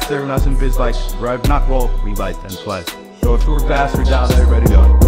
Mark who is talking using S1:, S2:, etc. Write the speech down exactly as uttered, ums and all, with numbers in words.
S1: staring us in biz like, drive not roll, we light and flash. So if you're bastards out there, ready to go.